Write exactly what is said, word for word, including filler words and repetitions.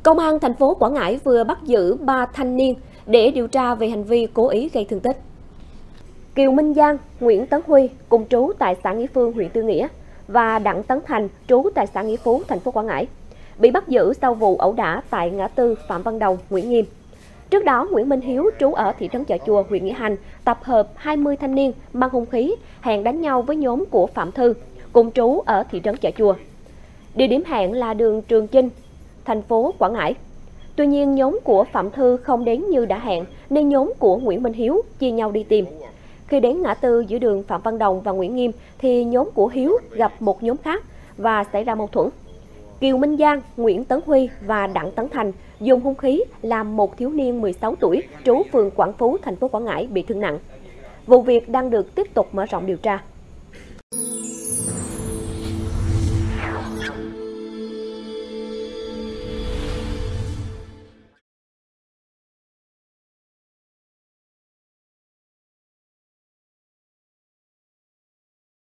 Công an thành phố Quảng Ngãi vừa bắt giữ ba thanh niên để điều tra về hành vi cố ý gây thương tích. Kiều Minh Giang, Nguyễn Tấn Huy cùng trú tại xã Nghĩa Phương, huyện Tư Nghĩa và Đặng Tấn Thành trú tại xã Nghĩa Phú, thành phố Quảng Ngãi bị bắt giữ sau vụ ẩu đả tại ngã tư Phạm Văn Đồng, Nguyễn Nghiêm. Trước đó, Nguyễn Minh Hiếu trú ở thị trấn Chợ Chùa, huyện Nghĩa Hành tập hợp hai mươi thanh niên mang hung khí hẹn đánh nhau với nhóm của Phạm Thư cùng trú ở thị trấn Chợ Chùa. Địa điểm hẹn là đường Trường Chinh, thành phố Quảng Ngãi. Tuy nhiên, nhóm của Phạm Thư không đến như đã hẹn nên nhóm của Nguyễn Minh Hiếu chia nhau đi tìm. Khi đến ngã tư giữa đường Phạm Văn Đồng và Nguyễn Nghiêm thì nhóm của Hiếu gặp một nhóm khác và xảy ra mâu thuẫn. Kiều Minh Giang, Nguyễn Tấn Huy và Đặng Tấn Thành dùng hung khí làm một thiếu niên mười sáu tuổi trú phường Quảng Phú, thành phố Quảng Ngãi bị thương nặng. Vụ việc đang được tiếp tục mở rộng điều tra.